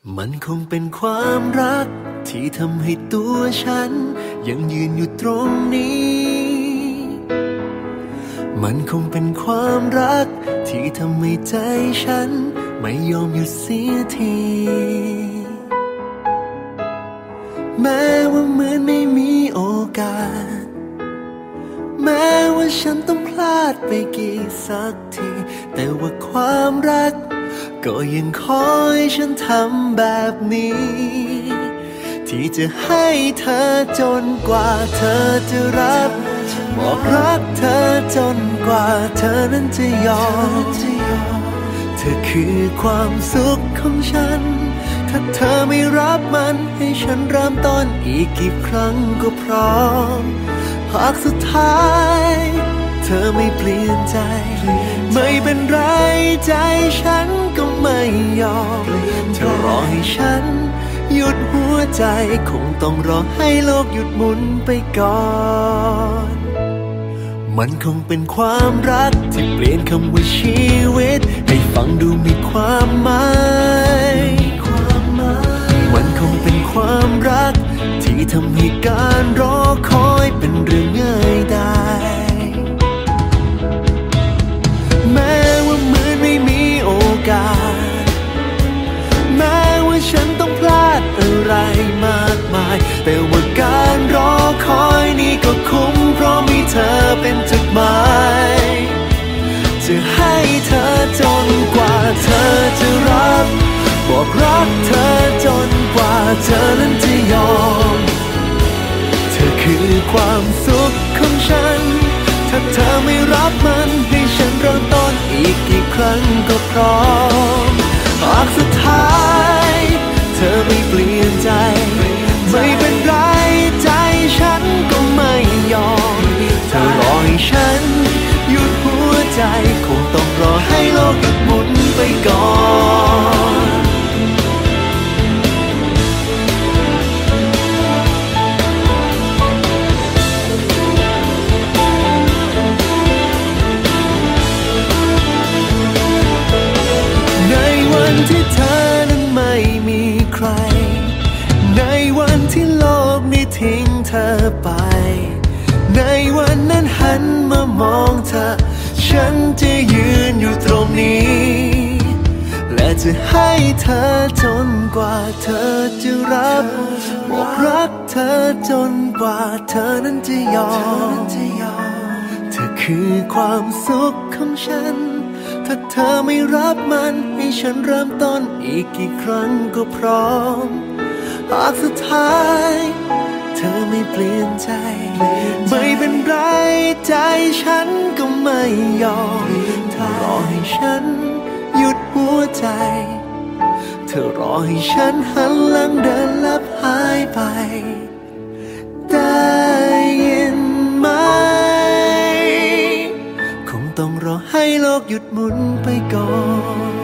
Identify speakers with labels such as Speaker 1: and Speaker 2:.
Speaker 1: มันคงเป็นความรักที่ทำให้ตัวฉันยังยืนอยู่ตรงนี้มันคงเป็นความรักที่ทำให้ใจฉันไม่ยอมหยุดเสียทีแม้ว่าเหมือนไม่มีโอกาสแม้ว่าฉันต้องพลาดไปกี่สักทีแต่ว่าความรักก็ยังคอยฉันทำแบบนี้ที่จะให้เธอจนกว่าเธอจะรับบอกรักเธอจนกว่าเธอนั้นจะยอมเธอคือความสุขของฉันถ้าเธอไม่รับมันให้ฉันเริ่มต้นอีกกี่ครั้งก็พร้อมหากสุดท้ายเธอไม่เปลี่ยนใจไม่เป็นไรใจฉันก็ไม่ยอมเธอรอให้ฉันหยุดหัวใจคงต้องรอให้โลกหยุดหมุนไปก่อนมันคงเป็นความรักที่เปลี่ยนคำว่าชีวิตให้ฟังดูมีความหมายมันคงเป็นความรักที่ทำให้การรอคอยเป็นเรื่องง่ายได้แม้ว่าเหมือนไม่มีโอกาสแม้ว่าฉันต้องพลาดอะไรมากมายแต่ว่าการรอคอยนี้ก็คุ้มเพราะมีเธอเป็นจุดหมายจะให้เธอจนกว่าเธอจะรับบอกรักเธอจนกว่าเธอนั้นจะยอมเธอคือความสุขของฉันถ้าเธอไม่รับมันให้ฉันเริ่มต้นอีกกี่ครั้งก็พร้อมหากสุดท้ายเธอไม่เปลี่ยนใจไม่เป็นไรใจฉันก็ไม่ยอมเธอรอให้ฉันหยุดหัวใจคงต้องรอให้โลกหยุดหมุนไปก่อนในวันที่เธอนั้นไม่มีใครในวันที่โลกนี้ทิ้งเธอไปในวันนั้นหันมามองเธอฉันจะยืนอยู่ตรงนี้และจะให้เธอจนกว่าเธอจะรับบอกรักเธอจนกว่าเธอนั้นจะยอมเธอคือความสุขของฉันถ้าเธอไม่รับมันให้ฉันเริ่มต้นอีกกี่ครั้งก็พร้อมหากสุดท้ายเธอไม่เปลี่ยนใจไม่เป็นไรใจฉันก็ไม่ยอมเธอรอให้ฉันหยุดหัวใจเธอรอให้ฉันหันหลังเดินลับหายไปได้ยินไหมคงต้องรอให้โลกหยุดหมุนไปก่อน